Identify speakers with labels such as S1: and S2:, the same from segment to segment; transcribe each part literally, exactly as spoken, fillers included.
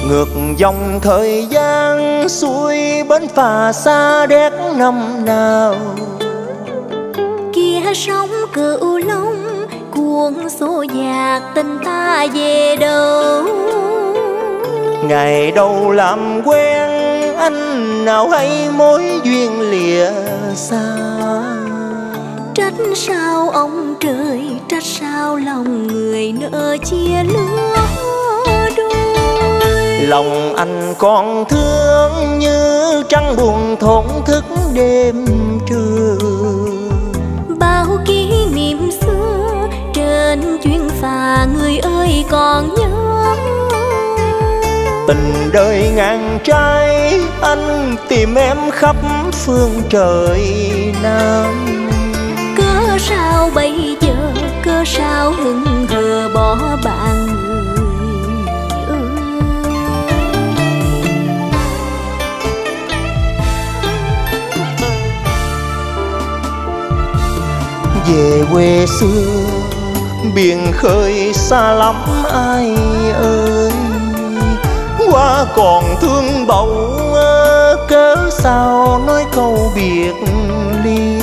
S1: Ngược dòng thời gian xuôi bến phà xa đét năm nào.
S2: Kia sóng Cửu Long cuốn xô dạt tình ta về đâu.
S1: Ngày đầu làm quen anh nào hay mối duyên lìa xa.
S2: Trách sao ông trời, trách sao lòng người nỡ chia lứa đôi.
S1: Lòng anh còn thương như trăng buồn thổn thức đêm trưa.
S2: Bao kỷ niệm xưa trên chuyến phà người ơi còn nhớ.
S1: Tình đời ngàn trái anh tìm em khắp phương trời Nam.
S2: Cớ sao bây giờ, cớ sao hững hờ bỏ bạn người ơi.
S1: Về quê xưa biển khơi xa lắm ai ơi. Qua còn thương bầu cớ sao nói câu biệt ly.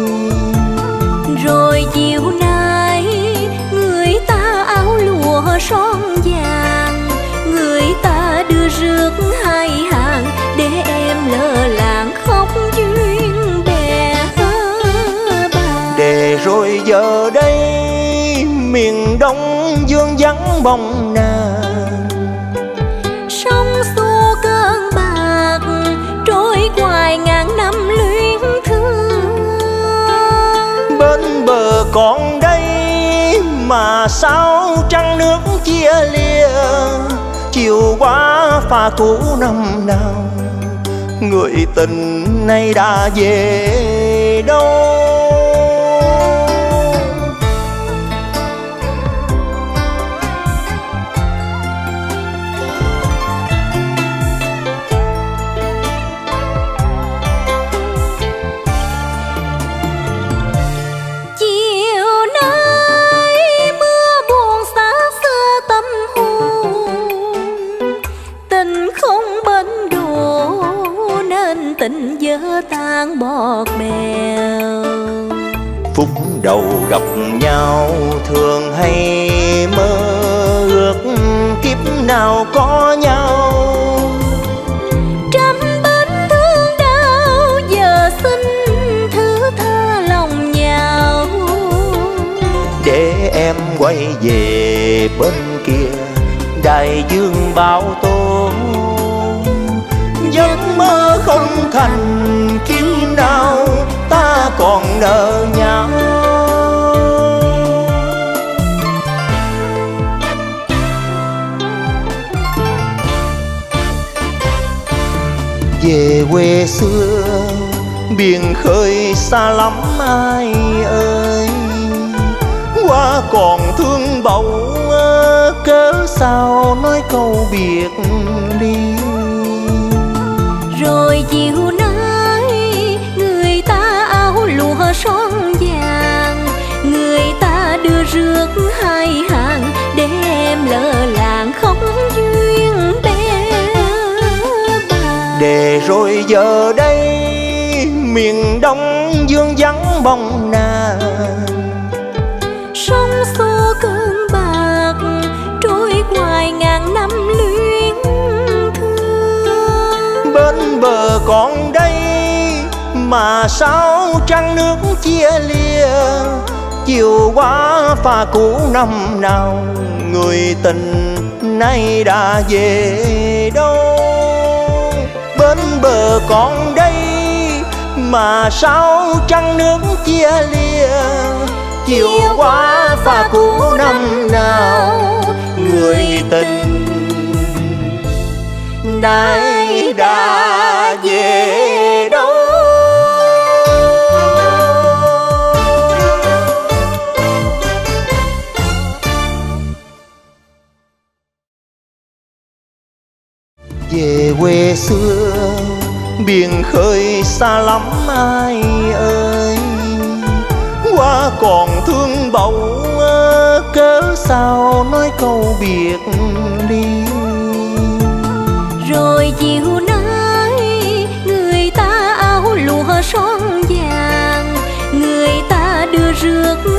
S2: Rồi chiều nay người ta áo lụa son vàng, người ta đưa rước hai hàng để em lơ làng khóc duyên bè bà.
S1: Để rồi giờ đây miền Đông vương vắng bóng nàng.
S2: Sông xô cơn bạc trôi hoài ngàn năm luyến thương.
S1: Bên bờ còn đây mà sao trăng nước chia lìa. Chiều qua phà cũ năm nào người tình nay đã về đâu.
S2: Tình dở tan bọt bèo.
S1: Phút đầu gặp nhau thường hay mơ ước kiếp nào có nhau.
S2: Trăm bến thương đau giờ xin thứ tha lòng nhau.
S1: Để em quay về bên kia đại dương bao tố. Giấc mơ không thành kiếp nào ta còn nợ nhau. Về quê xưa biển khơi xa lắm ai ơi. Qua còn thương bầu cớ sao nói câu biệt ly.
S2: Rồi chiều nay người ta áo lụa son vàng, người ta đưa rước hai hàng để em lơ làng khóc duyên bé bà.
S1: Để rồi giờ đây miền Đông vương vắng bóng nàng.
S2: Sông xô cơn bạc trôi hoài ngàn năm luyến thương.
S1: Bên bờ còn đây mà sao trăng nước chia lìa. Chiều qua phà cũ năm nào người tình nay đã về đâu. Bên bờ còn đây mà sao trăng nước chia lìa. Chiều qua phà cũ năm nào người tình nay đã về đâu. Về quê xưa biển khơi xa lắm ai ơi. Qua còn thương bầu cớ sao nói câu biệt ly.
S2: rước